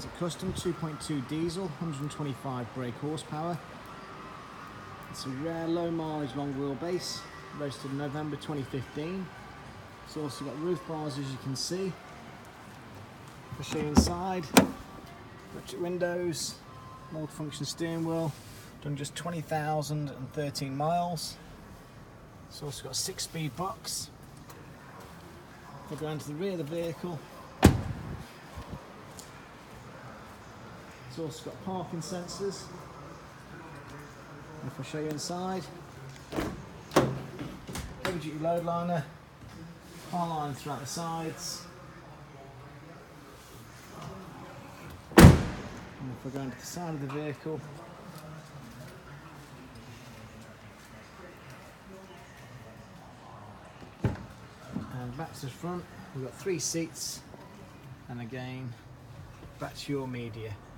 Comes at custom 2.2 diesel, 125 brake horsepower. It's a rare low mileage long wheelbase, registered in November 2015. It's also got roof bars, as you can see. I'll show you inside. Electric windows, multifunction steering wheel, done just 20,013 miles. It's also got a 6-speed box. We'll go into the rear of the vehicle. It's also got parking sensors. And if I show you inside, heavy duty load liner, car line throughout the sides. And if I go into the side of the vehicle, and back to the front, we've got 3 seats, and again, back to your media.